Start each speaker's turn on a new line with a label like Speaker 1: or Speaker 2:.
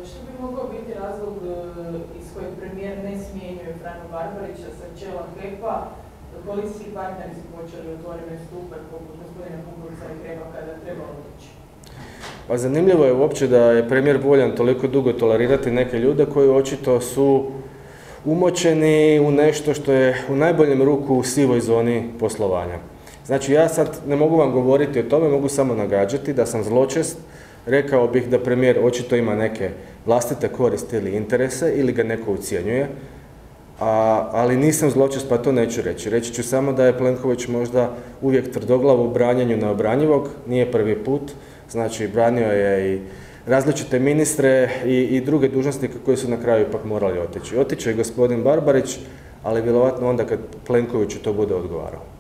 Speaker 1: Što bi mogao biti razlog iz kojeg premijer ne smjenjuje Franu Barbarića sa čela HEP-a? Koalicijski partneri su počeli otvorene stupe poput gospodina Pupovca i Hreba kada treba otići.
Speaker 2: Pa zanimljivo je uopće da je premijer voljan toliko dugo tolerirati neke ljude koji očito su umočeni u nešto što je u najboljem ruku u sivoj zoni poslovanja. Znači ja sad ne mogu vam govoriti o tome, mogu samo nagađati da sam zločest, rekao bih da premijer očito ima neke vlastite koristi ili interese ili ga neko ucjenjuje, ali nisam zločest pa to neću reći. Reći ću samo da je Plenković možda uvijek tvrdoglav u branjenju neobranjivog, nije prvi put, znači branio je i različite ministre i druge dužnosnike koji su na kraju ipak morali otići. Otiće i gospodin Barbarić, ali vjerovatno onda kad Plenkoviću to bude odgovarao.